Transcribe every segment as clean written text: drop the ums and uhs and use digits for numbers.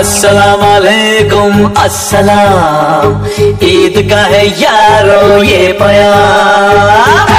अस्सलाम वालेकुम अस्सलाम, ईद का है यारो ये प्यार।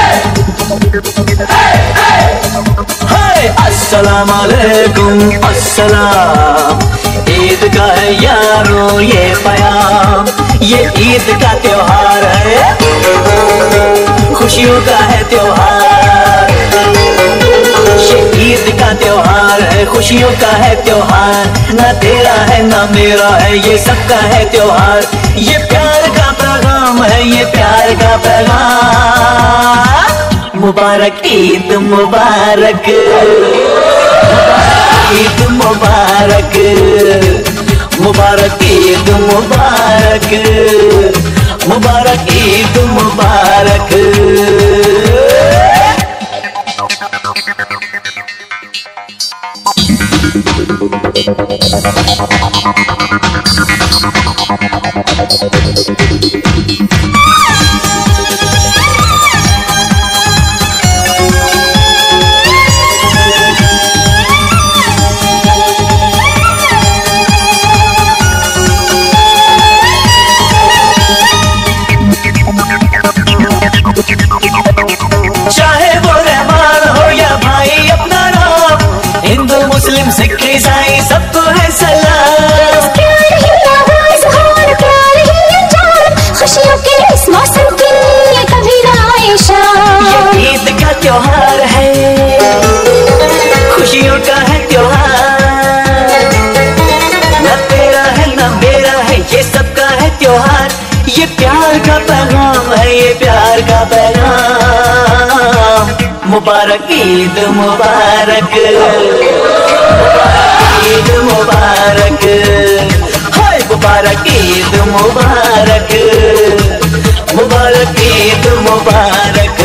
अस्सलाम वालेकुम अस्सलाम, ईद का है यारो ये प्याम। ये ईद का त्योहार है, खुशियों का है त्योहार। ये ईद का त्योहार है, खुशियों का है त्योहार। ना तेरा है ना मेरा है, ये सबका है त्योहार। ये प्यार का पैगाम है, ये प्यार का पैगाम। मुबारक ईद मुबारक, ईद मुबारक, मुबारक ईद मुबारक, मुबारक ईद मुबारक। चाहे वो रहमान हो या भाई अपना नाम, हिंदू मुस्लिम सिख ईसाई सबको है सलाम। प्यार ही आवाज़ और प्यार ही अंजाम, खुशियों के इस मौसम के लिए कभी ना आए शाम। ये ईद का त्योहार है, खुशियों का है त्योहार। ना तेरा है ना मेरा है, ये सबका है त्योहार। ये प्यार का पैगाम है, ये प्यार का पैगाम। मुबारक ईद मुबारक, ईद मुबारक, हाय मुबारक ईद मुबारक, मुबारक ईद मुबारक।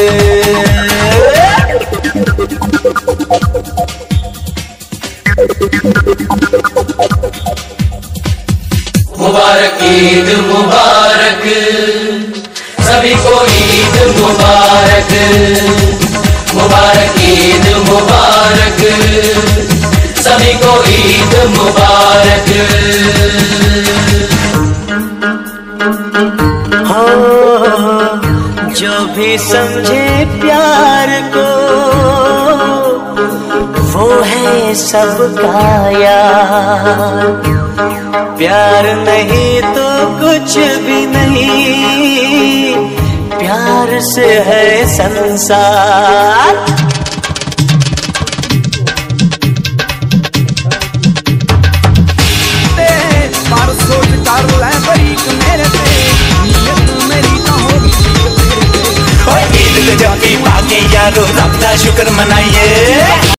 मुबारक ईद मुबारक, सभी को ईद मुबारक। मुबारक ईद मुबारक, सभी को ईद मुबारक। हो जो भी समझे प्यार को, वो है सबका यार। प्यार नहीं तो कुछ भी नहीं, प्यार से है संसार। पर सोच कर ले बरीक मेरे से, नीयत मेरी ना होगी तेरे पे। ईद गजब की बाकी यारो, रब दा शुक्र मनाइए।